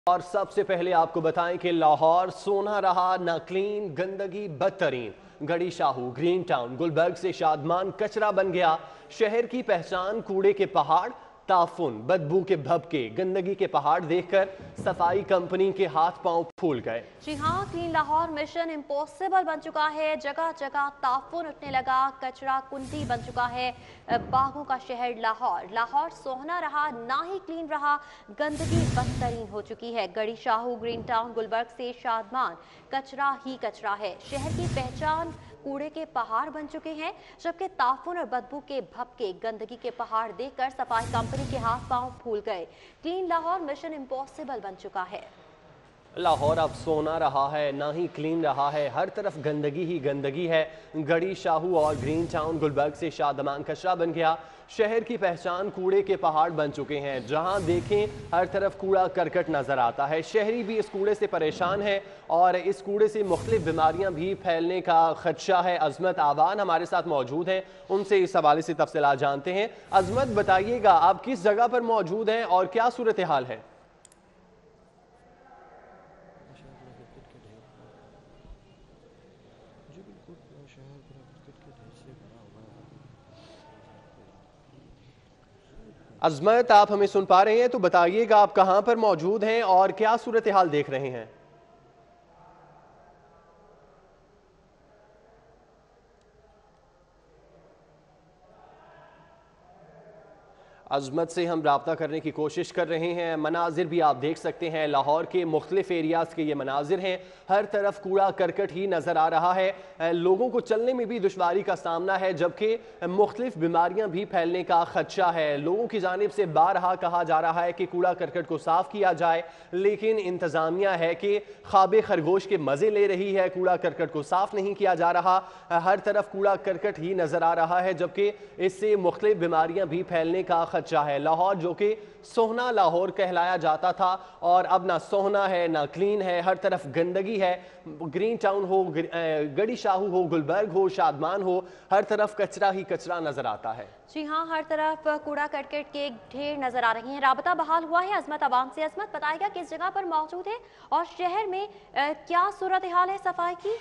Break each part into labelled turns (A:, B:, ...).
A: اور سب سے پہلے آپ کو بتائیں کہ لاہور سونا رہا نہ کلین، گندگی بدترین۔ گڑی شاہو، گرین ٹاؤن، گلبرگ سے شادمان کچرا بن گیا۔ شہر کی پہچان کوڑے کے پہاڑ، تعفن، بدبو کے بھبکے، گندگی کے پہاڑ دیکھ کر صفائی کمپنی کے ہاتھ پاؤں پھول گئے۔
B: جی ہاں، کلین لاہور مشن امپوسیبل بن چکا ہے۔ جگہ جگہ تعفن اٹھنے لگا، کچرا کنڈی بن چکا ہے۔ باغوں کا شہر لاہور سوہنا رہا نہ ہی کلین رہا، گندگی بدترین ہو چکی ہے۔ گڑی شاہو، گرین ٹاؤن، گلبرگ سے شادمان کچرا ہی کچرا ہے۔ شہر کی پہچان کوڑے کے پہاڑ بن چکے ہیں، جبکہ تعفن اور بدبو کے بھبکے، گندگی کے پہاڑ دیکھ کر صفائی کمپنی کے ہاتھ پاؤں پھول گئے۔ کلین لاہور مشن امپوسیبل بن چکا ہے۔
A: لاہور اب سونا رہا ہے نہ ہی کلین رہا ہے، ہر طرف گندگی ہی گندگی ہے۔ گڑی شاہو اور گرین ٹاؤن، گلبرگ سے شادمان کچرا بن گیا۔ شہر کی پہچان کوڑے کے پہاڑ بن چکے ہیں، جہاں دیکھیں ہر طرف کوڑا کرکٹ نظر آتا ہے۔ شہری بھی اس کوڑے سے پریشان ہے اور اس کوڑے سے مختلف بیماریاں بھی پھیلنے کا خدشہ ہے۔ عظمت آوان ہمارے ساتھ موجود ہیں، ان سے اس حوالے سے تفصیلات جانتے ہیں۔ عظمت، بتائیے گا آپ کس جگہ پر موجود ہیں اور کیا صورتحال ہے؟ عظمت، آپ ہمیں سن پا رہے ہیں تو بتائیے گا آپ کہاں پر موجود ہیں اور کیا صورتحال دیکھ رہے ہیں؟ عظمت سے ہم رابطہ کرنے کی کوشش کر رہے ہیں۔ مناظر بھی آپ دیکھ سکتے ہیں، لاہور کے مختلف ایریاز کے یہ مناظر ہیں، ہر طرف کوڑا کرکٹ ہی نظر آ رہا ہے۔ لوگوں کو چلنے میں بھی دشواری کا سامنا ہے، جبکہ مختلف بیماریاں بھی پھیلنے کا خدشہ ہے۔ لوگوں کی جانب سے بارہا کہا جا رہا ہے کہ کوڑا کرکٹ کو صاف کیا جائے، لیکن انتظامیہ ہے کہ خواب خرگوش کے مزے لے رہی ہے، کوڑا کرکٹ کو صاف نہیں کیا جا رہا۔ ہر طرف کوڑا کرکٹ ہی نظر آ رہا ہے، جبکہ اس سے مختلف بیماریاں بھی پھیلنے کا خدشہ ہے۔ لاہور جو کہ سوہنا لاہور کہلایا جاتا تھا، اور اب نہ سوہنا ہے نہ کلین ہے، ہر طرف گندگی ہے۔ گرین ٹاؤن ہو، گڑی شاہو ہو، گلبرگ ہو، شادمان ہو، ہر طرف کچرا ہی کچرا نظر آتا ہے۔
B: جی ہاں، ہر طرف کوڑا کرکٹ کے ڈھیر نظر آ رہی ہیں۔ رابطہ بحال ہوا ہے عظمت عوام سے۔ عظمت، بتائے گا کس جگہ پر موجود ہے اور شہر میں کیا صورتحال ہے صفائی کی؟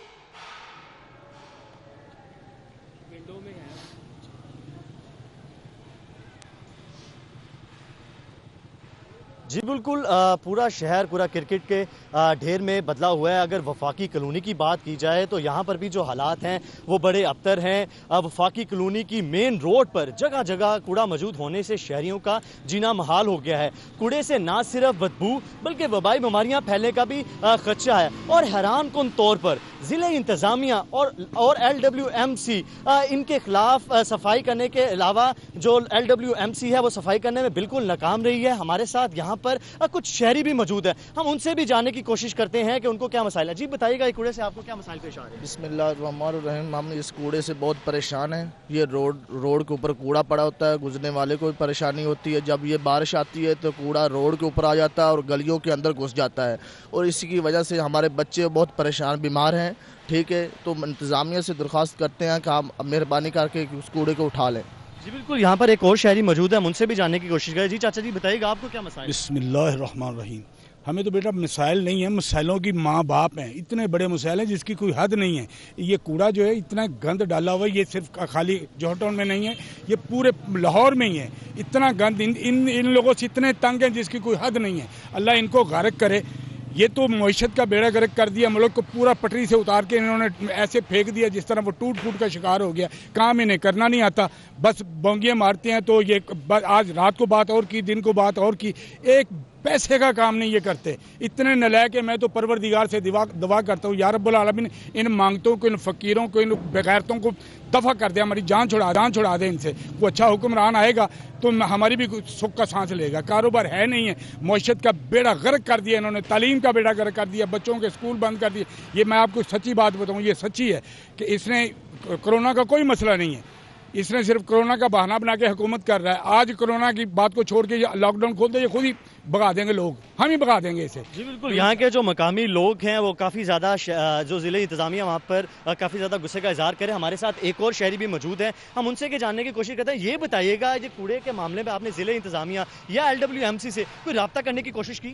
C: جی بالکل، پورا شہر پورا کرکٹ کے ڈھیر میں بدلا ہوا ہے۔ اگر وفاقی کالونی کی بات کی جائے تو یہاں پر بھی جو حالات ہیں وہ بڑے ابتر ہیں۔ وفاقی کالونی کی مین روڈ پر جگہ جگہ کوڑا موجود ہونے سے شہریوں کا جینا محال ہو گیا ہے۔ کوڑے سے نہ صرف بدبو بلکہ وبائی بیماریاں پھیلنے کا بھی خدشہ ہے، اور حیران کن طور پر ضلع انتظامیہ اور LWMC ان کے خلاف صفائی کرنے کے علاوہ جو LWMC ہے وہ صفائی کرنے میں بالکل ناکام رہی ہے۔ ہمارے ساتھ یہاں پر کچھ شہری بھی موجود ہیں، ہم ان سے بھی جاننے کی کوشش کرتے ہیں کہ ان کو کیا مسائل ہے۔ جی بتائیے گا، کوڑے سے آپ کو کیا مسائل پیش آ رہے ہیں؟
D: بسم اللہ الرحمن الرحیم۔ ہم اس کوڑے سے بہت پریشان ہیں۔ یہ روڈ کے اوپر کوڑا پڑا ہوتا ہے، گزرنے والے کو بھی پریشانی ہوتی ہے۔ جب یہ بارش آتی ہے تو کوڑا روڈ کے اوپر آ جاتا ہے اور گلیوں کے اندر گھس جاتا ہے، اور اسی کی وجہ سے ہمارے بچے بہت پریشان بیمار ہیں۔ ٹھیک ہے، تو انتظامیہ سے درخواست کرتے ہیں کہ آپ مہربانی کر کے اس کوڑے کو اٹھا لیں۔
C: جی بالکل، یہاں پر ایک اور شہری موجود ہے، ہم ان سے بھی جاننے کی کوشش کریں۔ جی چاچا جی، بتائیے گا آپ کو کیا مسائل؟
E: بسم اللہ الرحمن الرحیم۔ ہمیں تو بیٹا مسائل نہیں ہیں، مسائلوں کی ماں باپ ہیں۔ اتنے بڑے مسائل ہیں جس کی کوئی حد نہیں ہے۔ یہ کوڑا جو ہے اتنا گند ڈالا ہوا ہے، یہ صرف خالی جوہر ٹاؤن میں نہیں ہے، یہ پورے لاہور میں ہی ہے۔ اتنا گند ان لوگوں سے اتنے تنگ ہیں جس کی کوئی حد نہیں ہے۔ اللہ ان کو غارق کرے۔ یہ تو معیشت کا بیڑا غرق کر دیا، ملک کو پورا پٹری سے اتار کے انہوں نے ایسے پھینک دیا جس طرح وہ ٹوٹ پھوٹ کا شکار ہو گیا۔ کام انہیں کرنا نہیں آتا، بس بونگیاں مارتے ہیں۔ تو یہ آج رات کو بات اور کی، دن کو بات اور کی، ایک پیسے کا کام نہیں یہ کرتے۔ اتنے نالائق کہ میں تو پروردگار سے دعا کرتا ہوں، یا رب العالمین ان مانگتوں کو، ان فقیروں کو، ان بغیرتوں کو دفع کر دے، ہماری جان چھڑا دے ان سے۔ کوئی اچھا حکمران آئے گا تو ہماری بھی سکھ کا سانس لے گا۔ کاروبار ہے نہیں ہے، معیشت کا بیڑا غرق کر دیا انہوں نے، تعلیم کا بیڑا غرق کر دیا، بچوں کے اسکول بند کر دیے۔ یہ میں آپ کو سچی بات بتاؤں، یہ سچی ہے کہ اس نے کرونا کا کوئی مسئلہ نہیں ہے، اس نے صرف کرونا کا بہانہ بنا کے حکومت کر رہا ہے۔ آج کرونا کی بات کو چھوڑ کے لاک ڈاؤن کھول دے، یہ خود ہی بگا دیں گے لوگ، ہم ہی بگا دیں گے اسے۔
C: جی بالکل، یہاں کے جو مقامی لوگ ہیں وہ کافی زیادہ جو ضلع انتظامیہ وہاں پر کافی زیادہ غصے کا اظہار کرے۔ ہمارے ساتھ ایک اور شہری بھی موجود ہیں، ہم ان سے جاننے کی کوشش کرتے ہیں۔ یہ بتائیے گا، یہ کوڑے کے معاملے میں آپ نے ضلع انتظامیہ یا LWMC سے کوئی رابطہ کرنے کی کوشش کی؟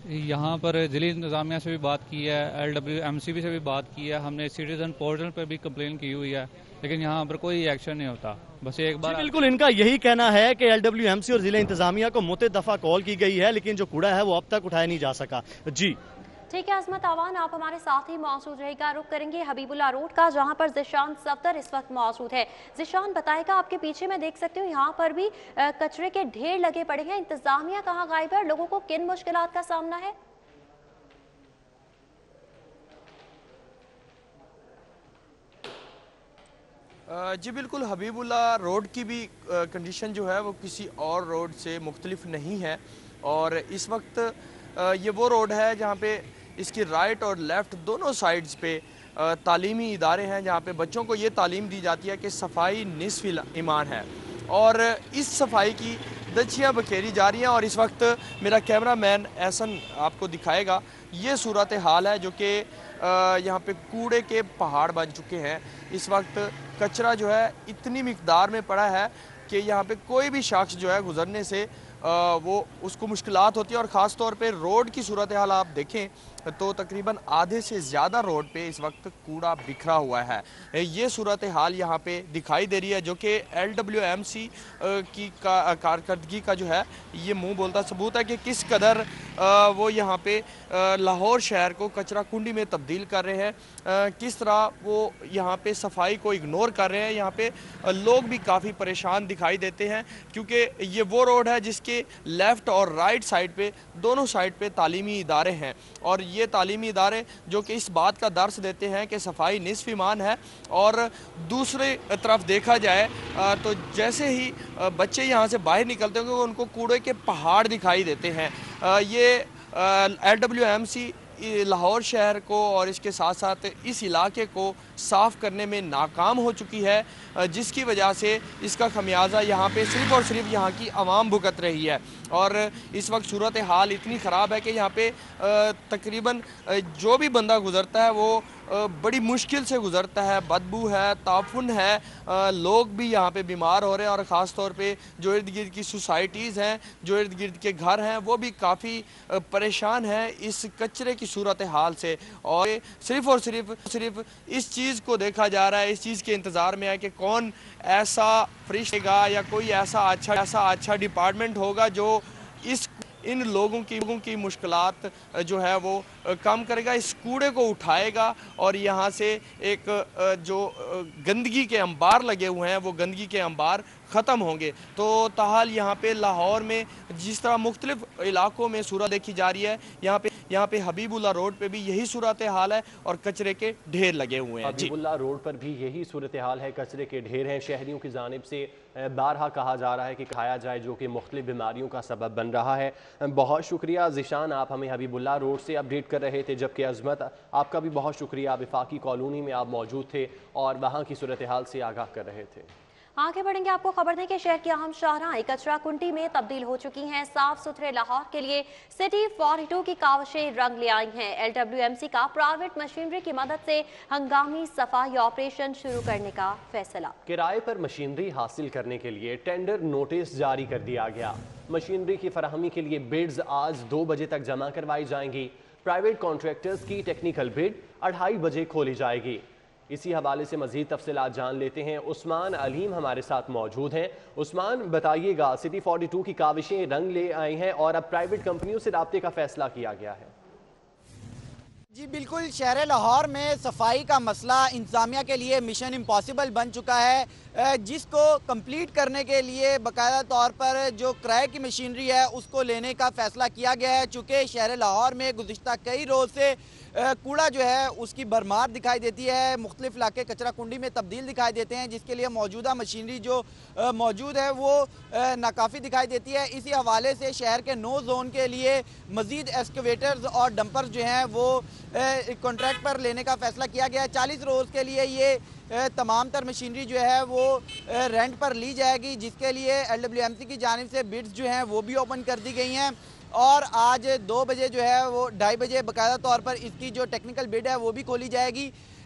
F: यहाँ पर ज़िली इंतज़ामिया से भी बात की है, LWMC से भी बात की है, हमने सिटीज़न पोर्टल पर भी कंप्लेन की हुई है, लेकिन यहाँ पर कोई एक्शन नहीं होता। बस एक बार
C: बिल्कुल इनका यही कहना है कि LWMC और ज़िला इंतज़ामिया को मुतअद्दिद दफ़ा कॉल की गई है, लेकिन जो कूड़ा है वो अब तक उठाया नहीं जा सका। जी
B: ठीक है अजमत आवान, आप हमारे साथ ही मौजूद रहेगा। रुक करेंगे हबीबुल्ला रोड का, जहां पर ज़िशान सफदर इस वक्त मौजूद है। ज़िशान बताएगा, आपके पीछे मैं देख सकती हूँ यहाँ पर भी कचरे के ढेर लगे पड़े हैं। इंतजामिया कहाँ गायब है, लोगों को किन मुश्किलात का सामना है?
G: जी बिल्कुल, हबीबुल्ला रोड की भी कंडीशन जो है वो किसी और रोड से मुख्तलिफ नहीं है। और इस वक्त ये वो रोड है जहाँ पे इसकी राइट और लेफ़्ट दोनों साइड्स पे तालीमी इदारे हैं, जहाँ पे बच्चों को ये तालीम दी जाती है कि सफाई निस्फ़िल ईमान है। और इस सफाई की दछियाँ बखेरी जा रही हैं। और इस वक्त मेरा कैमरा मैन एहसन आपको दिखाएगा, ये सूरत हाल है जो कि यहाँ पे कूड़े के पहाड़ बन चुके हैं। इस वक्त कचरा जो है इतनी मिक़दार में पड़ा है कि यहाँ पे कोई भी शख्स जो है गुज़रने से वो उसको मुश्किलात होती है। और ख़ास तौर पे रोड की सूरत हाल आप देखें तो तकरीबन आधे से ज़्यादा रोड पे इस वक्त कूड़ा बिखरा हुआ है। ये सूरत हाल यहाँ पे दिखाई दे रही है, जो कि LWMC की कारकर्दगी का जो है ये मुंह बोलता सबूत है कि किस कदर वो यहाँ पे लाहौर शहर को कचरा कुंडी में तब्दील कर रहे हैं, किस तरह वो यहाँ पे सफाई को इग्नोर कर रहे हैं। यहाँ पे लोग भी काफ़ी परेशान दिखाई देते हैं, क्योंकि ये वो रोड है जिसके लेफ़्ट और राइट साइड पे दोनों साइड पे तालीमी इदारे हैं। और ये तालीमी इदारे जो कि इस बात का दर्स देते हैं कि सफाई निस्फ़ ईमान है। और दूसरे तरफ देखा जाए तो जैसे ही बच्चे यहाँ से बाहर निकलते होंगे उनको कूड़े के पहाड़ दिखाई देते हैं। ये LWMC लाहौर शहर को और इसके साथ साथ इस इलाके को साफ़ करने में नाकाम हो चुकी है, जिसकी वजह से इसका खमियाजा यहाँ पे सिर्फ़ और सिर्फ यहाँ की आवाम भुगत रही है। और इस वक्त सूरत हाल इतनी ख़राब है कि यहाँ पे तकरीबन जो भी बंदा गुज़रता है वो बड़ी मुश्किल से गुज़रता है। बदबू है, ताफुन है, लोग भी यहाँ पे बीमार हो रहे हैं। और ख़ास तौर पे जो इर्द गिर्द की सोसाइटीज़ हैं, जो इर्द गिर्द के घर हैं, वो भी काफ़ी परेशान हैं इस कचरे की सूरत हाल से। और सिर्फ़ और सिर्फ इस चीज़ को देखा जा रहा है, इस चीज़ के इंतज़ार में है कि कौन ऐसा फरिश्तेगा या कोई ऐसा अच्छा डिपार्टमेंट होगा जो इन लोगों की मुश्किलात जो है वो कम करेगा, इस कूड़े को उठाएगा और यहाँ से एक जो गंदगी के अंबार लगे हुए हैं वो गंदगी के अंबार ख़त्म होंगे। तो ताहाल यहाँ पे लाहौर में जिस तरह मुख्तलिफ इलाकों में सूरत देखी जा रही है, यहाँ पे हबीबुल्ला रोड पे भी यही सूरत हाल है और कचरे के ढेर लगे हुए हैं।
A: हबीबुल्ला रोड पर भी यही सूरत हाल है, कचरे के ढेर हैं। शहरियों की जानिब से बारहा कहा जा रहा है कि खाया जाए, जो कि मुख्तलिफ बीमारियों का सबब बन रहा है। बहुत शुक्रिया ज़िशान, आप हमें हबीबुल्ला रोड से अपडेट कर रहे थे, जबकि अज़मत आपका भी बहुत शुक्रिया, वफाकी कॉलोनी में आप मौजूद थे और वहाँ की सूरत हाल से आगाह कर रहे थे।
B: आगे बढ़ेंगे, आपको खबर दें कि शहर की अहम शाहराहें कचरा कुंडी में तब्दील हो चुकी हैं। साफ सुथरे लाहौर के लिए सिटी 42 की काविशें रंग ले आई हैं। LWMC का प्राइवेट मशीनरी की मदद से हंगामी सफाई ऑपरेशन शुरू करने का फैसला।
A: किराए पर मशीनरी हासिल करने के लिए टेंडर नोटिस जारी कर दिया गया। मशीनरी की फराहमी के लिए बिड्स आज 2 बजे तक जमा करवाई जाएंगी। प्राइवेट कॉन्ट्रैक्टर्स की टेक्निकल बिड 2:30 बजे खोली जाएगी। इसी हवाले से मजीद तफसीलात जान लेते हैं। उस्मान अलीम हमारे साथ मौजूद हैं। उस्मान, बताइएगा, सिटी 42 की काविशें रंग ले आई हैं और अब प्राइवेट कंपनियों से राब्ते का फैसला किया गया है।
H: जी बिल्कुल, शहर लाहौर में सफाई का मसला इंतज़ामिया के लिए मिशन इम्पॉसिबल बन चुका है, जिसको कंप्लीट करने के लिए बाकायदा तौर पर जो किराए की मशीनरी है उसको लेने का फ़ैसला किया गया है। चूँकि शहर लाहौर में गुज़िश्ता कई रोज़ से कूड़ा जो है उसकी भरमार दिखाई देती है, मुख्तलिफ इलाके कचरा कुंडी में तब्दील दिखाई देते हैं, जिसके लिए मौजूदा मशीनरी जो मौजूद है वो नाकाफ़ी दिखाई देती है। इसी हवाले से शहर के 9 जोन के लिए मज़ीद एक्सकेवेटर्स और डंपर्स जो हैं वो कॉन्ट्रैक्ट पर लेने का फ़ैसला किया गया है। 40 रोज़ के लिए ये तमाम तर मशीनरी जो है वो रेंट पर ली जाएगी, जिसके लिए LWMC की जानिब से बिड्स जो हैं वो भी ओपन कर दी गई हैं। और आज 2 बजे जो है वो 2:30 बजे बाकायदा तौर पर इसकी जो टेक्निकल बिड है वो भी खोली जाएगी।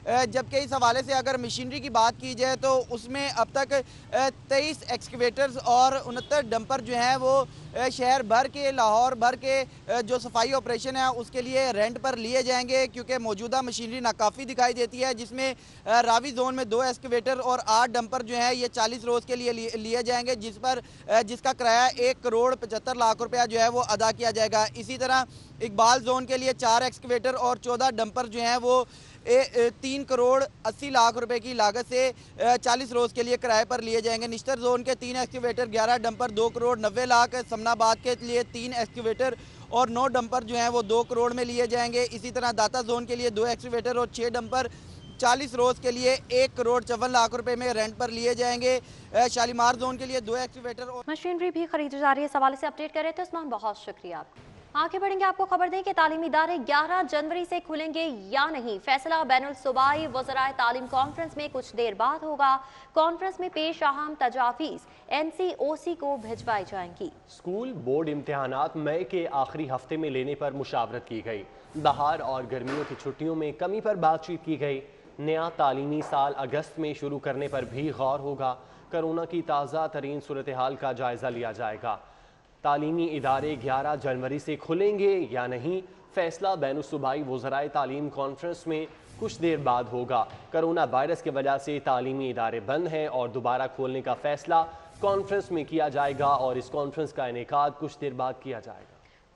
H: जबकि इस हवाले से अगर मशीनरी की बात की जाए तो उसमें अब तक 23 एक्सकवेटर्स और 69 डंपर जो हैं वो शहर भर के, लाहौर भर के जो सफाई ऑपरेशन है उसके लिए रेंट पर लिए जाएंगे, क्योंकि मौजूदा मशीनरी नाकाफ़ी दिखाई देती है, जिसमें रावी जोन में 2 एक्सकवेटर और 8 डंपर जो है ये 40 रोज़ के लिए लिए जाएंगे, जिसका किराया 1 करोड़ 75 लाख रुपया जो है वो अदा किया जाएगा। इसी तरह इकबाल जोन के लिए 4 एक्सकवेटर और 14 डंपर जो हैं वो 3 करोड़ 80 लाख रुपए की लागत से 40 रोज़ के लिए किराए पर लिए जाएंगे। निश्तर जोन के 3 एक्सकवेटर 11 डंपर 2 करोड़ 90 लाख, समनाबाद के लिए 3 एक्सकवेटर और 9 डंपर जो हैं वो 2 करोड़ में लिए जाएंगे। इसी तरह दाता जोन के लिए 2 एक्सकवेटर और 6 डंपर 40 रोज़ के लिए 1 करोड़ 54 लाख रुपए में रेंट पर लिए जाएंगे। शालीमार जोन के लिए 2 एक्सकवेटर और
B: मशीनरी भी खरीदी जा रही है। इस हवाले से अपडेट कर रहे थे उस्मान, बहुत शुक्रिया। आगे बढ़ेंगे, आपको खबर दें कि तालीमी इदारे 11 जनवरी से खुलेंगे या नहीं, फैसला बैनुल सूबाई वज़राए तालीम कॉन्फ्रेंस में कुछ देर बाद होगा। कॉन्फ्रेंस में पेश अहम तजावीज़ NCOC को भिजवाई जाएंगी।
A: स्कूल बोर्ड इम्तिहानात मई के आखिरी हफ्ते में लेने पर मुशावरत की गई। बहार और गर्मियों की छुट्टियों में कमी पर बातचीत की गई। नया तालीमी साल अगस्त में शुरू करने पर भी गौर होगा। कोरोना की ताज़ा तरीन सूरत हाल का जायज़ा लिया जाएगा। तालीमी इदारे 11 जनवरी से खुलेंगे या नहीं, फैसला बैनुल सूबाई वज़राए तालीम कॉन्फ्रेंस में कुछ देर बाद होगा। कोरोना वायरस की वजह से तालीमी इदारे बंद हैं और दोबारा खोलने का फैसला कॉन्फ्रेंस में किया जाएगा और इस कॉन्फ्रेंस का इनेकाद कुछ देर बाद किया जाएगा।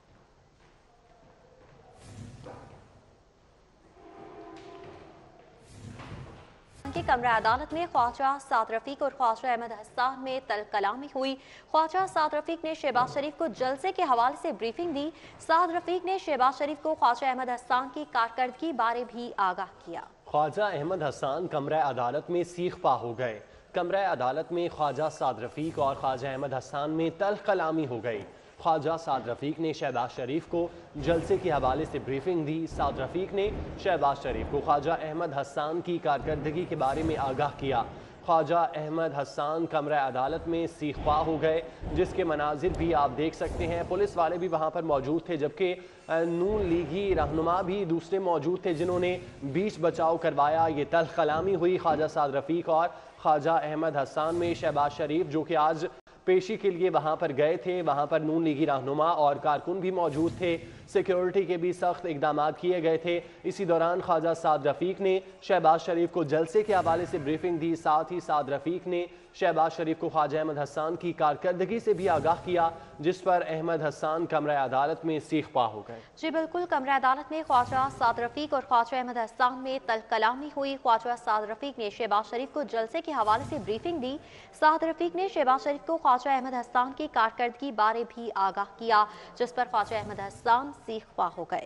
B: की कमरा अदालत में ख्वाजा साद रफीक और ख्वाजा अहमद हसन में तल कलामी हुई। ख्वाजा साद रफीक ने शहबाज शरीफ को जलसे के हवाले से ब्रीफिंग दी। साद रफीक ने शहबाज शरीफ को ख्वाजा अहमद हसन की कारकर्दगी बारे भी आगाह किया।
A: ख्वाजा अहमद हसन कमरा अदालत में सीख पा हो गए। कमरा अदालत में ख्वाजा साद रफीक और ख्वाजा अहमद हसन में तल कलामी हो गई। ख्वाजा साद रफीक ने शहबाज शरीफ को जलसे के हवाले से ब्रीफिंग दी। साद रफीक ने शहबाज शरीफ को ख्वाजा अहमद हसन की कारकर्दगी के बारे में आगाह किया। ख्वाजा अहमद हसन कमरा अदालत में सीख पा हो गए, जिसके मनाजिर भी आप देख सकते हैं। पुलिस वाले भी वहाँ पर मौजूद थे, जबकि नून लीगी रहनुमा भी दूसरे मौजूद थे जिन्होंने बीच बचाव करवाया। ये तल कलामी हुई ख्वाजा साद रफीक और ख्वाजा अहमद हसन में। शहबाज शरीफ जो कि आज पेशी के लिए वहां पर गए थे, वहां पर नून लीगी रहनुमा और कारकुन भी मौजूद थे। सिक्योरिटी के भी सख्त इकदाम किए गए थे। इसी दौरान ख्वाजा साद रफीक ने शहबाज शरीफ को जलसे के हवाले से ब्रीफिंग दी। साथ ही साद रफीक ने शहबाज शरीफ को ख्वाजा अहमद हसन की कारकर्दगी से भी आगाह किया, जिस पर अहमद हसन कमरा अदालत में सीख पा हो गए।
B: जी बिल्कुल, कमरा अदालत में ख्वाजा साद रफीक और ख्वाजा अहमद हसन में तल कलामी हुई। ख्वाजा साद रफीक ने शहबाज शरीफ को जलसे के हवाले से ब्रीफिंग दी। साद रफीक ने शहबाज शरीफ को ख्वाजा अहमद हसन की कारकर्दगी बारे भी आगाह किया, जिस पर ख्वाजा अहमद हसन सीख पा हो गए।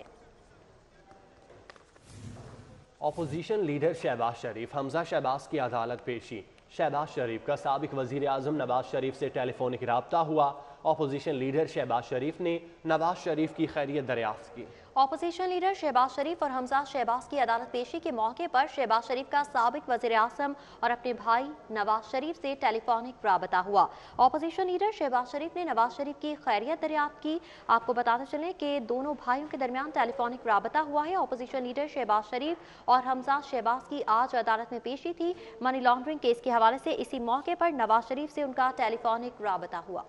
A: अपोजिशन लीडर शहबाज शरीफ, हमजा शहबाज की अदालत पेशी। शहबाज शरीफ का साबिक वजीर आजम नवाज शरीफ से टेलीफोनिक राब्ता हुआ। अपोजिशन लीडर शहबाज शरीफ ने नवाज शरीफ की खैरियत दरियाफ्त की।
B: अपोजिशन लीडर शहबाज शरीफ और हमजा शहबाज की अदालत पेशी के मौके पर शहबाज शरीफ का साबिक वजीर आजम और अपने भाई नवाज शरीफ से टेलीफोनिक राबता हुआ। अपोजिशन लीडर शहबाज शरीफ ने नवाज शरीफ की खैरियत दरियाफ्त की। आपको बताते चलें कि दोनों भाइयों के दरमियान टेलीफोनिक राबता हुआ है। अपोजिशन लीडर शहबाज शरीफ और हमजा शहबाज की आज अदालत में पेशी थी। मनी लॉन्ड्रिंग केस के हवाले से इसी मौके पर नवाज शरीफ से उनका टेलीफोनिक राबता हुआ।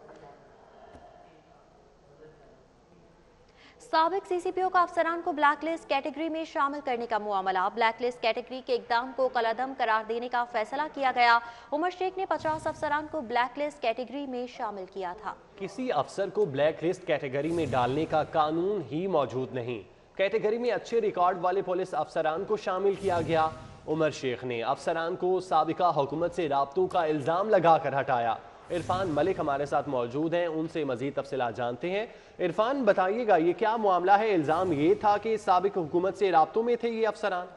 B: साबिक CCPO का अफसरान को ब्लैक लिस्ट कैटेगरी में शामिल करने का मामला। ब्लैक लिस्ट कैटेगरी के इकदाम को कलादम करार देने का फैसला किया गया। उमर शेख ने 50 अफसरान को ब्लैक लिस्ट कैटेगरी में शामिल किया था।
A: किसी अफसर को ब्लैक लिस्ट कैटेगरी में डालने का कानून ही मौजूद नहीं। कैटेगरी में अच्छे रिकॉर्ड वाले पुलिस अफसरान को शामिल किया गया। उमर शेख ने अफसरान को साबिका हुकूमत से राब्तों का इल्ज़ाम लगाकर हटाया। इरफान मलिक हमारे साथ मौजूद हैं, उनसे मजीद तफसीलात जानते हैं। इरफान, बताइएगा ये क्या मामला है? इल्ज़ाम ये था कि साबिक हुकूमत से राब्तों में थे ये अफसरान?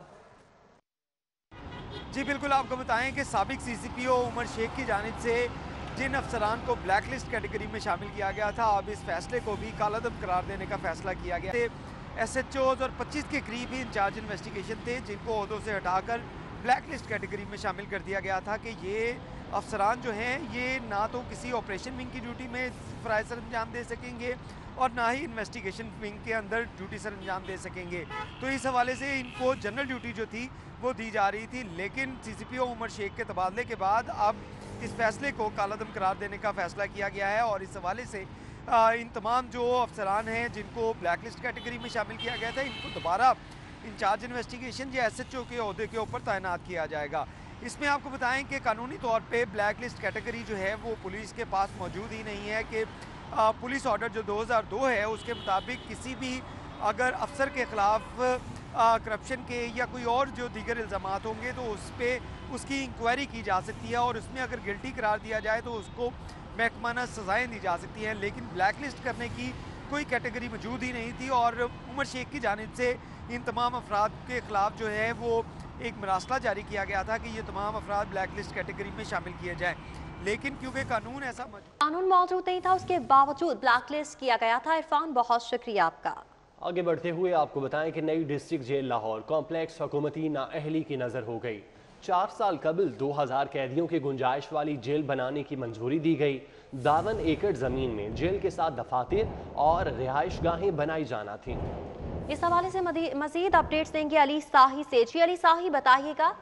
I: जी बिल्कुल, आपको बताएं कि साबिक CCPO उमर शेख की जानिब से जिन अफसरान को ब्लैक लिस्ट कैटेगरी में शामिल किया गया था, अब इस फैसले को भी कालादम करार देने का फैसला किया गया। SHOs और 25 के करीब ही इंचार्ज इन्वेस्टिगेशन थे, जिनको ओहदों से हटाकर ब्लैक लिस्ट कैटेगरी में शामिल कर दिया गया था कि ये अफसरान जो हैं ये ना तो किसी ऑपरेशन विंग की ड्यूटी में फ़राइज़ सर अंजाम दे सकेंगे और ना ही इन्वेस्टिगेशन विंग के अंदर ड्यूटी सर अंजाम दे सकेंगे। तो इस हवाले से इनको जनरल ड्यूटी जो थी वो दी जा रही थी, लेकिन CCPO उमर शेख के तबादले के बाद अब इस फैसले को कालादम करार देने का फैसला किया गया है और इस हवाले से इन तमाम जो अफसरान हैं जिनको ब्लैक लिस्ट कैटेगरी में शामिल किया गया था, इनको दोबारा इंचार्ज इन्वेस्टिगेशन या SHO के ओहदे के ऊपर तैनात किया जाएगा। इसमें आपको बताएं कि कानूनी तौर पे ब्लैक लिस्ट कैटेगरी जो है वो पुलिस के पास मौजूद ही नहीं है कि पुलिस ऑर्डर जो 2002 है उसके मुताबिक किसी भी अगर अफसर के ख़िलाफ़ करप्शन के या कोई और जो दीगर इल्ज़ामात होंगे तो उस पर उसकी इंक्वायरी की जा सकती है और उसमें अगर गिल्टी करार दिया जाए तो उसको महकमाना सज़ाएँ दी जा सकती हैं। लेकिन ब्लैक लिस्ट करने की कोई कैटेगरी मौजूद ही नहीं थी और उमर शेख की जानिब से इन तमाम अफराद के ख़िलाफ़ जो है वो एक मरासला जारी किया गया था कि ये तमाम अफराद ब्लैक लिस्ट कैटेगरी में शामिल किए जाएँ, लेकिन क्योंकि कानून
B: मौजूद नहीं था उसके बावजूद ब्लैक लिस्ट किया गया था। इरफान, बहुत शुक्रिया आपका।
A: आगे बढ़ते हुए आपको बताएं कि नई डिस्ट्रिक्ट जेल लाहौर कॉम्प्लेक्स हुकूमती नाअहली की नज़र हो गई। 4 साल कबल 2000 कैदियों की गुंजाइश वाली जेल बनाने की मंजूरी दी गई। 52 एकड़ ज़मीन में जेल के साथ दफातर और रिहाइशगाहें बनाई जाना थी।
B: इस हवाले से मजीद अपडेट्स देंगे अली साही से। जी अली साही, बताइएगा।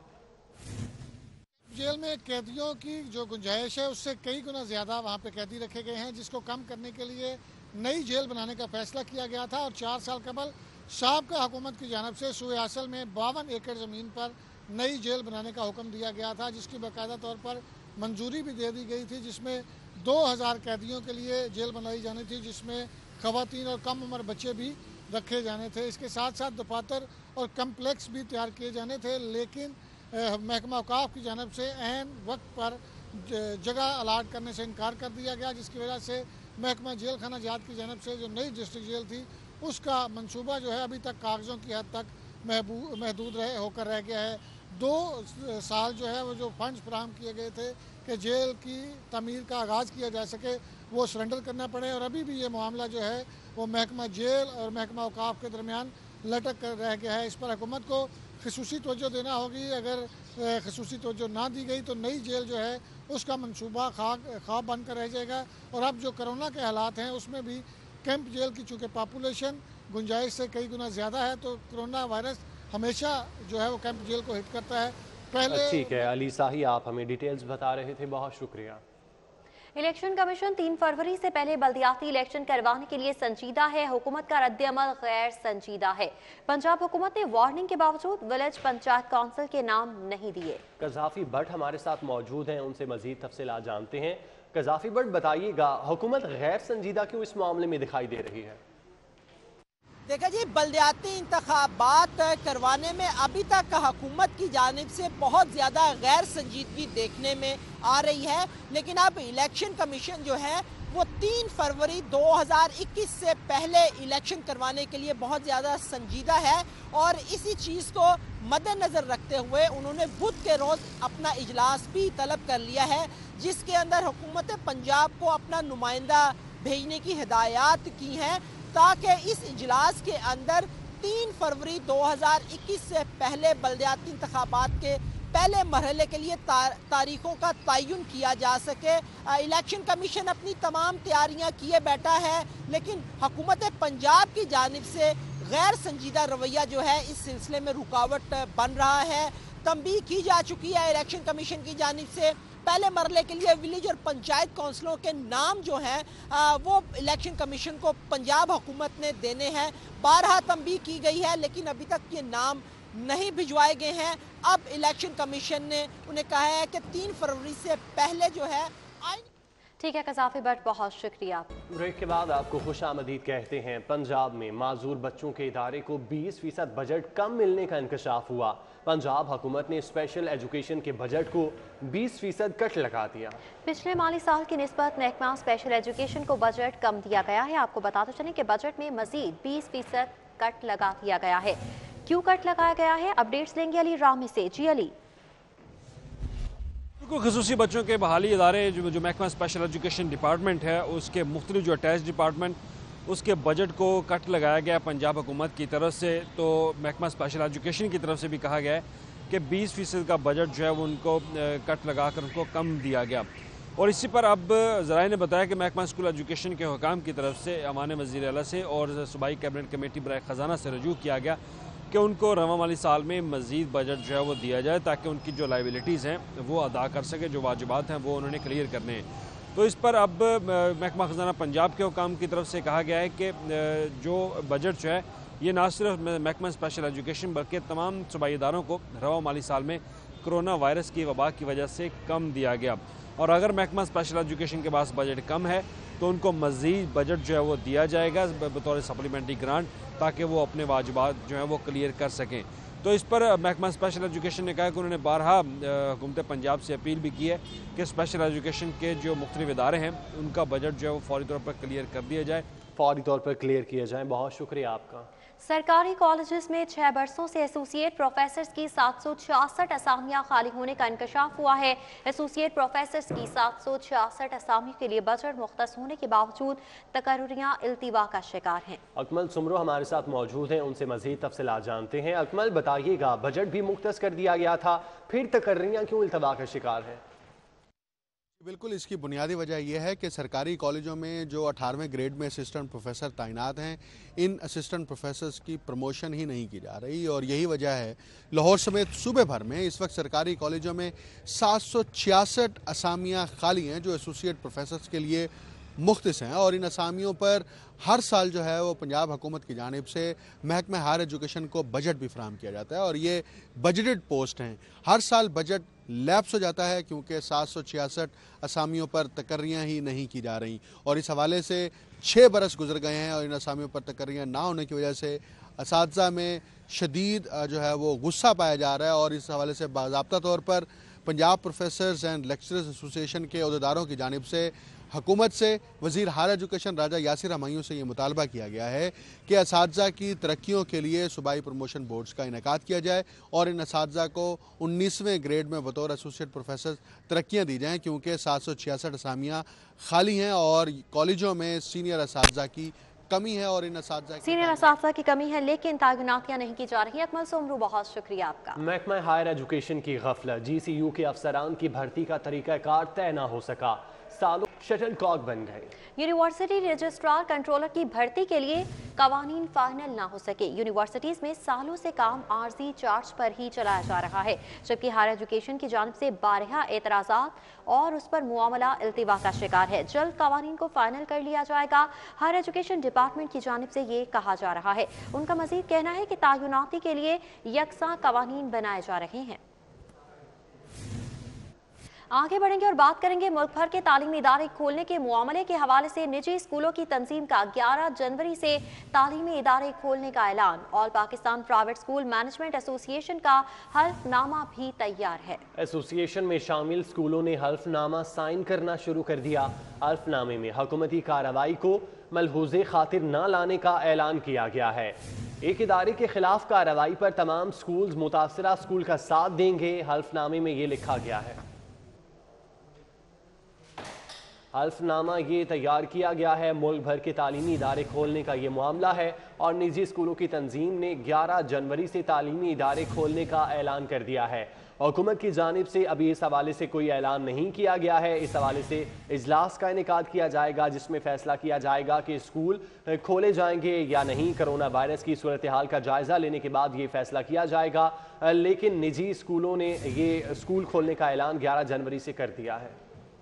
J: जेल में कैदियों की जो गुंजाइश है उससे कई गुना ज़्यादा वहाँ पे कैदी रखे गए हैं, जिसको कम करने के लिए नई जेल बनाने का फैसला किया गया था और 4 साल कबल साबका हुकूमत की जानब से सूए असल में 52 एकड़ ज़मीन पर नई जेल बनाने का हुक्म दिया गया था, जिसकी बाकायदा तौर पर मंजूरी भी दे दी गई थी, जिसमें 2000 कैदियों के लिए जेल बनाई जानी थी, जिसमें ख़वातीन और कम उम्र बच्चे भी रखे जाने थे। इसके साथ साथ दफातर और कम्प्लेक्स भी तैयार किए जाने थे, लेकिन महकमा औकाफ की जानब से ऐन वक्त पर जगह अलाट करने से इनकार कर दिया गया, जिसकी वजह से महकमा जेल खाना जात की जानब से जो नई डिस्ट्रिक्ट जेल थी उसका मंसूबा जो है अभी तक कागज़ों की हद तक महदूद होकर रह गया है। 2 साल जो है वो जो फंड्स फराहम किए गए थे कि जेल की तमीर का आगाज़ किया जा सके वो सरेंडर करना पड़े और अभी भी ये मामला जो है वो महकमा जेल और महकमा औकाफ के दरमियान लटक कर रह गया है। इस पर हुकूमत को खसूसी तवज्जो देना होगी। अगर खसूसी तवज्जो ना दी गई तो नई जेल जो है उसका मंसूबा ख्वाब बन कर रह जाएगा। और अब जो कोरोना के हालात हैं उसमें भी कैंप जेल की चूँकि पॉपुलेशन गुंजाइश से कई गुना ज़्यादा है तो कोरोना वायरस हमेशा जो है वो कैंप जेल को हिट करता है। पहले
A: ठीक है अली साही, आप हमें डिटेल्स बता रहे थे, बहुत शुक्रिया।
B: इलेक्शन कमीशन 3 फरवरी से पहले बल्दियाती इलेक्शन करवाने के लिए संजीदा है। हुकूमत का रद्द-ए-अमल गैर संजीदा है। पंजाब हुकूमत ने वार्निंग के बावजूद विलेज पंचायत काउंसिल के नाम नहीं दिए।
A: कज़ाफी भट्ट हमारे साथ मौजूद हैं, उनसे मजीद तफसीलात जानते हैं। कज़ाफी भट्ट, बताइएगा हुकूमत गैर संजीदा क्यों इस मामले में दिखाई दे रही है?
H: देखा जी, बल्दियाती इंतखाबात करवाने में अभी तक हुकूमत की जानिब से बहुत ज़्यादा गैर संजीदगी देखने में आ रही है, लेकिन अब इलेक्शन कमीशन जो है वो 3 फरवरी 2021 से पहले इलेक्शन करवाने के लिए बहुत ज़्यादा संजीदा है और इसी चीज़ को मद्देनज़र रखते हुए उन्होंने बुध के रोज़ अपना इजलास भी तलब कर लिया है, जिसके अंदर हुकूमत पंजाब को अपना नुमाइंदा भेजने की हिदायत की हैं ताकि इस इजलास के अंदर 3 फरवरी 2021 से पहले बल्दियाती इंतखाबात के पहले मरहले के लिए तारीखों का तयन किया जा सके। इलेक्शन कमीशन अपनी तमाम तैयारियां किए बैठा है, लेकिन हुकूमत पंजाब की जानिब से गैर संजीदा रवैया जो है इस सिलसिले में रुकावट बन रहा है। तंबीह की जा चुकी है इलेक्शन कमीशन की जानिब से। पहले मरले के लिए विलेज और पंचायत काउंसिलों के नाम जो हैं वो इलेक्शन कमीशन को पंजाब हुकूमत ने देने हैं। 12 तंबीह की गई है, लेकिन अभी तक ये नाम नहीं भिजवाए गए हैं। अब इलेक्शन कमीशन ने उन्हें कहा है कि 3 फरवरी से पहले जो है
B: ठीक है कज़ाफी भट्ट, बहुत शुक्रिया।
A: ब्रेक के बाद आपको खुशामदीद कहते हैं। पंजाब में माजूर बच्चों के इदारे को 20% बजट कम मिलने का इंकशाफ हुआ। पंजाब हुकूमत ने स्पेशल एजुकेशन के बजट को 20% कट लगा दिया।
B: पिछले माली साल की निस्बत महकमा स्पेशल एजुकेशन को बजट कम दिया गया है। आपको बताते चलें कि बजट में मजीद 20% कट लगा दिया गया है। क्यों कट लगाया गया है, अपडेट्स लेंगे अली रामी से। जी अली।
K: खसूसी बच्चों के बहाली इदारे जो महकमा स्पेशल एजुकेशन डिपार्टमेंट है उसके मुख्तलिफ जो अटैच डिपार्टमेंट उसके बजट को कट लगाया गया पंजाब हुकूमत की तरफ से। तो महकमा स्पेशल एजुकेशन की तरफ से भी कहा गया है कि 20% का बजट जो है वो उनको कट लगा कर उनको कम दिया गया। और इसी पर अब ज़राए ने बताया कि महकमा स्कूल एजुकेशन के हुकाम की तरफ से अमान वज़ीर आला से और सूबाई कैबिनेट कमेटी बराए ख़जाना से रजू किया गया कि उनको रवा माली साल में मज़ीद बजट जो है वो दिया जाए ताकि उनकी जो लाइबिलिटीज़ हैं वो अदा कर सके, जो वाजिबात हैं वो उन्होंने क्लियर करने हैं। तो इस पर अब महकमा ख़जाना पंजाब के हुकाम की तरफ से कहा गया है कि जो बजट जो है ये ना सिर्फ महकमा स्पेशल एजुकेशन बल्कि तमाम सूबाई इदारों को रवा माली साल में कोरोना वायरस की वबा की वजह से कम दिया गया, और अगर महकमा स्पेशल एजुकेशन के पास बजट कम है तो उनको मज़ीद बजट जो है वो दिया जाएगा बतौर सप्लीमेंट्री ग्रांट, ताकि वो अपने वाजिबात जो हैं वो क्लियर कर सकें। तो इस पर महकमा स्पेशल एजुकेशन ने कहा कि उन्होंने बारहा हुकूमत पंजाब से अपील भी की है कि स्पेशल एजुकेशन के जो मुख्तलिफ इदारे हैं उनका बजट जो है वो फौरी तौर पर क्लियर कर दिया जाए,
A: फौरी तौर पर क्लियर किया जाए। बहुत शुक्रिया आपका।
B: सरकारी कॉलेजेस में 6 बरसों से एसोसिएट प्रोफेसर्स की 766 असामियां खाली होने का इंकशाफ हुआ है। एसोसिएट प्रोफेसर्स की 766 असामी के लिए बजट मुख्तस होने के बावजूद तकर्रियां इल्तिवा का शिकार हैं।
A: अकमल सुमरो हमारे साथ मौजूद हैं, उनसे मजीद तफसीलात जानते हैं। अकमल बताइएगा, बजट भी मुख्तस कर दिया गया था, फिर तकर्रियां क्यों इल्तिवा का शिकार हैं?
L: बिल्कुल, इसकी बुनियादी वजह यह है कि सरकारी कॉलेजों में जो 18वें ग्रेड में असिस्टेंट प्रोफेसर तैनात हैं, इन असिस्टेंट प्रोफेसर्स की प्रमोशन ही नहीं की जा रही, और यही वजह है लाहौर समेत सूबे भर में इस वक्त सरकारी कॉलेजों में 766 असामियाँ खाली हैं जो एसोसिएट प्रोफेसर्स के लिए मुख्तस हैं, और इन असामियों पर हर साल जो है वो पंजाब हुकूमत की जानिब से महकमा हायर एजुकेशन को बजट भी फराहम किया जाता है, और ये बजटेड पोस्ट हैं। हर साल बजट लैप्स हो जाता है क्योंकि 766 असामियों पर तकर्रियाँ ही नहीं की जा रही, और इस हवाले से 6 बरस गुजर गए हैं और इन असामियों पर तकर्रियाँ ना होने की वजह से असातिज़ा में शदीद जो है वो गुस्सा पाया जा रहा है, और इस हवाले से बाज़ाब्ता तौर पर Punjab professors and lecturers association के अहदेदारों की जानिब से हुकूमत से वज़ीर हायर एजुकेशन राजा यासिर हमायूं से ये मुतालबा किया गया है कि असातिज़ा की तरक्कियों के लिए सूबाई प्रमोशन बोर्ड्स का इनेकाद किया जाए और इन असातिज़ा को 19वें ग्रेड में बतौर एसोसिएट प्रोफेसर तरक्कियाँ दी जाएँ, क्योंकि 766 असामियाँ खाली हैं और कॉलेजों में सीनियर असातिज़ा की कमी है, और इन
B: असातिज़ा की कमी है, लेकिन तैनातियां नहीं की जा रही। अकमल सोमरू, बहुत शुक्रिया आपका।
A: महकमा हायर एजुकेशन की गफलत, GCU के अफसरान की भर्ती का तरीक़ाकार तय न हो सका, सालों शटल कॉक बन गए।
B: यूनिवर्सिटी रजिस्ट्रार कंट्रोलर की भर्ती के लिए कवानीन फाइनल ना हो सके। यूनिवर्सिटीज में सालों से काम आर्जी चार्ज पर ही चलाया जा रहा है, जबकि हायर एजुकेशन की जानिब से बारहा एतराज़ात और उस पर मुआमला इल्तिवा का शिकार है। जल्द कवानीन को फाइनल कर लिया जाएगा। हायर एजुकेशन डिपार्टमेंट की जानिब से ये कहा जा रहा है। उनका मजीद कहना है कि तायुनाती के लिए यकसा कवानीन बनाए जा रहे हैं। आगे बढ़ेंगे और बात करेंगे मुल्क भर के तालीमी इदारे खोलने के मामले के हवाले से। निजी स्कूलों की तंजीम का 11 जनवरी से तालीमी इदारे खोलने का ऐलान। All Pakistan private school management association का हल्फनामा भी तैयार है।
A: एसोसिएशन में शामिल स्कूलों ने हल्फनामा साइन करना शुरू कर दिया। हल्फनामे में हुकूमती कार्रवाई को मलहूज़े खातिर न लाने का ऐलान किया गया है। एक इदारे के खिलाफ कार्रवाई पर तमाम स्कूल मुतासरा स्कूल का साथ देंगे। हल्फनामे में ये लिखा गया है। हल्फनामा ये तैयार किया गया है। मुल्क भर के तालीमी इदारे खोलने का ये मामला है और निजी स्कूलों की तंजीम ने 11 जनवरी से तालीमी इदारे खोलने का ऐलान कर दिया है। हुकूमत की जानिब से अभी इस हवाले से कोई ऐलान नहीं किया गया है। इस हवाले से इजलास का इनेकाद किया जाएगा जिसमें फैसला किया जाएगा कि स्कूल खोले जाएंगे या नहीं। कोरोना वायरस की सूरत हाल का जायजा लेने के बाद ये फैसला किया जाएगा, लेकिन निजी स्कूलों ने ये स्कूल खोलने का ऐलान 11 जनवरी से कर दिया है।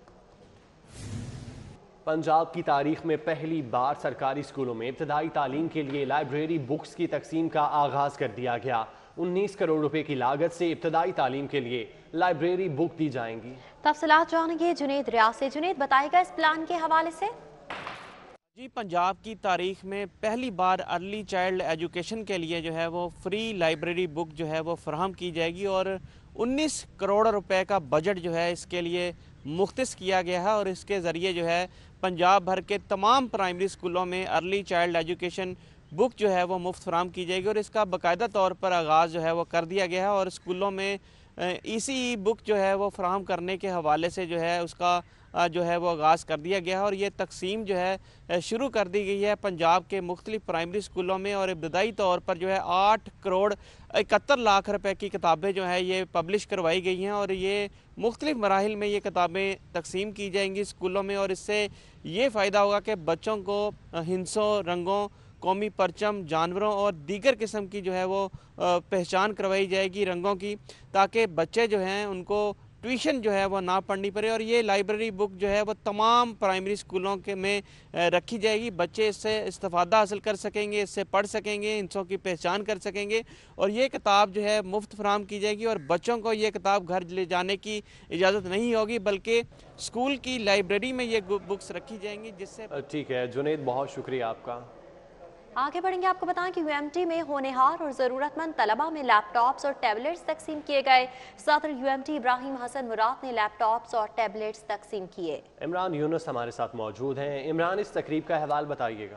A: पंजाब की तारीख में पहली बार सरकारी स्कूलों में इब्तदाई तालीम के लिए लाइब्रेरी बुक्स की तकसीम का आगाज कर दिया गया। 19 करोड़ रुपए की लागत से इब्तदाई तालीम के लिए लाइब्रेरी बुक दी जाएंगी।
B: तफसीलात जानेंगे जुनेद रियाज से। जुनेद, बताएगा इस प्लान के हवाले से।
M: जी, पंजाब की तारीख में पहली बार अर्ली चाइल्ड एजुकेशन के लिए जो है वो फ्री लाइब्रेरी बुक जो है वो फराहम की जाएगी और 19 करोड़ रुपए का बजट जो है इसके लिए मुख्तस किया गया है और इसके ज़रिए जो है पंजाब भर के तमाम प्राइमरी स्कूलों में अर्ली चाइल्ड एजुकेशन बुक जो है वो मुफ्त फराहम की जाएगी और इसका बाकायदा तौर पर आगाज़ जो है वो कर दिया गया है और स्कूलों में ECE बुक जो है वो फराहम करने के हवाले से जो है उसका जो है वो आगाज़ कर दिया गया है और ये तकसीम जो है शुरू कर दी गई है पंजाब के मुख्तलिफ प्राइमरी स्कूलों में। और इब्तदाई तौर पर जो है 8 करोड़ 71 लाख रुपए की किताबें जो है ये पब्लिश करवाई गई हैं और ये मुख्तलिफ मराहिल में ये किताबें तकसीम की जाएंगी स्कूलों में। और इससे ये फ़ायदा होगा कि बच्चों को हिंसों, रंगों, कौमी परचम, जानवरों और दीगर किस्म की जो है वो पहचान करवाई जाएगी रंगों की, ताकि बच्चे जो हैं उनको ट्यूशन जो है वो ना पढ़नी पड़े। और ये लाइब्रेरी बुक जो है वो तमाम प्राइमरी स्कूलों के में रखी जाएगी। बच्चे इससे इस्तेफादा हासिल कर सकेंगे, इससे पढ़ सकेंगे, हिंसों की पहचान कर सकेंगे और ये किताब जो है मुफ्त फराहम की जाएगी। और बच्चों को ये किताब घर ले जाने की इजाज़त नहीं होगी, बल्कि स्कूल की लाइब्रेरी में ये बुक्स रखी जाएंगी, जिससे
A: ठीक है जुनैद, बहुत शुक्रिया आपका।
B: आगे बढ़ेंगे। आपको बताएं कि UMT में होनहार और ज़रूरतमंद तलबा में लैपटॉप्स और टैबलेट्स तकसीम किए गए। सदर UMT इब्राहिम हसन मुराद ने लैपटॉप्स और टैबलेट्स तकसीम किए।
A: इमरान यूनुस हमारे साथ मौजूद हैं। इमरान, इस तकरीब का अहवाल बताइएगा।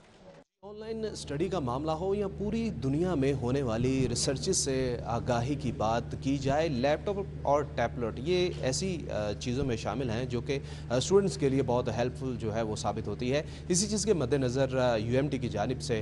N: ऑनलाइन स्टडी का मामला हो या पूरी दुनिया में होने वाली रिसर्च से आगाही की बात की जाए, लैपटॉप और टैबलेट ये ऐसी चीज़ों में शामिल हैं जो कि स्टूडेंट्स के लिए बहुत हेल्पफुल जो है वो साबित होती है। इसी चीज़ के मद्देनज़र UMT की जानिब से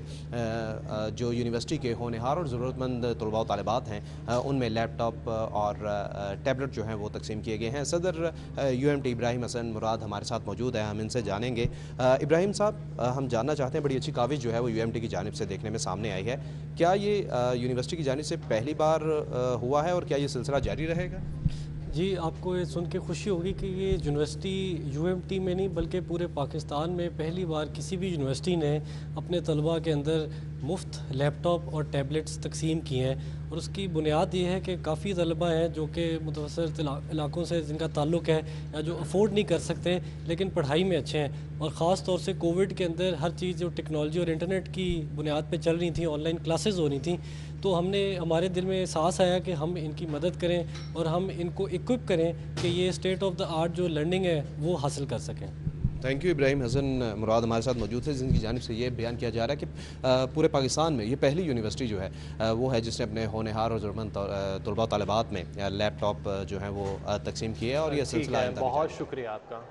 N: जो यूनिवर्सिटी के होनहार और ज़रूरतमंद तलबा और तालिबात हैं उनमें लैपटॉप और टैबलेट जो हैं वो तकसीम किए गए हैं। सदर UMT इब्राहिम हसन मुराद हमारे साथ मौजूद हैं, हम इनसे जानेंगे। इब्राहिम साहब, हम जानना चाहते हैं, बड़ी अच्छी काविश जो है वो UMT की जानिब से देखने में सामने आई है। क्या ये यूनिवर्सिटी की जानिब से पहली बार हुआ है और क्या ये सिलसिला जारी रहेगा?
O: जी, आपको ये सुन के खुशी होगी कि ये यूनिवर्सिटी UMT में नहीं बल्कि पूरे पाकिस्तान में पहली बार किसी भी यूनिवर्सिटी ने अपने तलबा के अंदर मुफ्त लैपटॉप और टैबलेट्स तकसीम किए हैं। और उसकी बुनियाद ये है कि काफ़ी तलबा हैं जो कि मुतवस्सित इलाकों से जिनका ताल्लुक़ है या जो अफोर्ड नहीं कर सकते लेकिन पढ़ाई में अच्छे हैं। और ख़ास तौर से कोविड के अंदर हर चीज़ जो टेक्नोलॉजी और इंटरनेट की बुनियाद पे चल रही थी, ऑनलाइन क्लासेस हो रही थी, तो हमारे दिल में एहसास आया कि हम इनकी मदद करें और हम इनको इक्विप करें कि ये स्टेट ऑफ द आर्ट जो लर्निंग है वो हासिल कर सकें।
N: Thank you. इब्राहिम हसन मुराद हमारे साथ मौजूद थे, जिनकी जानिब से ये बयान किया जा रहा है कि पूरे पाकिस्तान में ये पहली यूनिवर्सिटी जो है वो है जिसने अपने होनहार और ज़रूरतमंद तलबा तालिबात में लैपटॉप जो है वो तकसीम किए और ये सिलसिला।
A: बहुत शुक्रिया आपका।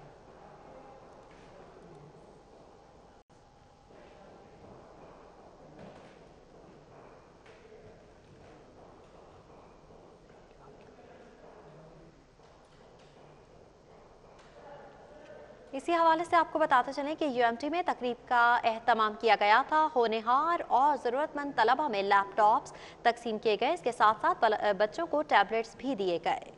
B: इसी हवाले से आपको बताते चलें कि UMT में तकरीब का एहतमाम किया गया था। होनहार और ज़रूरतमंद तलबा में लैपटॉप्स तकसीम किए गए, इसके साथ साथ बच्चों को टैबलेट्स भी दिए गए।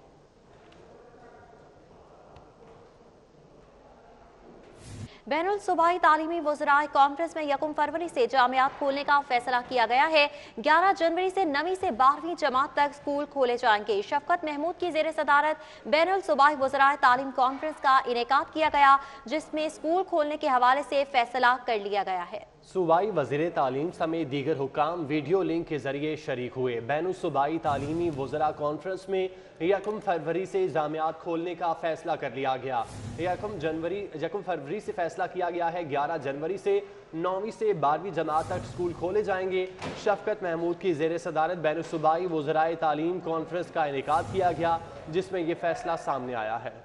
B: बैनुल सूबाई तालीमी वज़राए कॉन्फ्रेंस में 1 फरवरी से जामियात खोलने का फैसला किया गया है। 11 जनवरी से 9वीं से 12वीं जमात तक स्कूल खोले जाएंगे। शफकत महमूद की ज़ेर सदारत बैनुल सूबाई वज़राए तालीम कॉन्फ्रेंस का इनेकाद किया गया, जिसमें स्कूल खोलने के हवाले से फैसला कर लिया गया है।
A: सूबाई वज़ीर तालीम समेत दीगर हुकाम वीडियो लिंक के जरिए शरीक हुए। बैनुल सूबाई तालीमी वज़रा कॉन्फ्रेंस में 1 फरवरी से जामियात खोलने का फैसला कर लिया गया। 1 फरवरी से फैसला किया गया है 11 जनवरी से 9वीं से 12वीं जमात तक स्कूल खोले जाएंगे। शफकत महमूद की ज़ेर सदारत बैनुल सूबाई वज़राए तालीम कॉन्फ्रेंस का इनेकाद किया गया, जिसमें यह फैसला सामने आया है।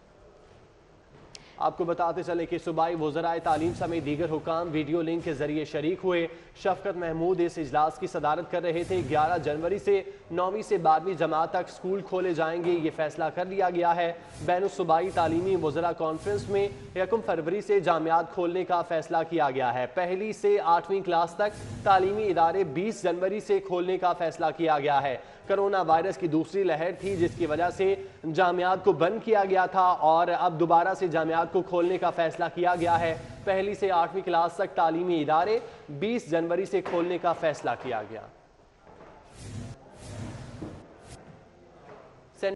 A: आपको बताते चले कि सूबाई वज़राए तालीम समेत दीगर हुकाम वीडियो लिंक के जरिए शरीक हुए। शफकत महमूद इस इजलास की सदारत कर रहे थे। 11 जनवरी से 9वीं से 12वीं जमात तक स्कूल खोले जाएंगे, ये फैसला कर लिया गया है। बैनुल सूबाई तालीमी वज़रा कॉन्फ्रेंस में 1 फरवरी से जामियात खोलने का फैसला किया गया है। 1ली से 8वीं क्लास तक तालीमी इदारे 20 जनवरी से खोलने का फैसला किया गया है। कोरोना वायरस की दूसरी लहर थी, जिसकी वजह से जामियात को बंद किया गया था और अब दोबारा से जामियात को खोलने का फैसला किया गया है। 1ली से 8वीं क्लास तक तालीमी इदारे 20 जनवरी से खोलने का फैसला किया गया।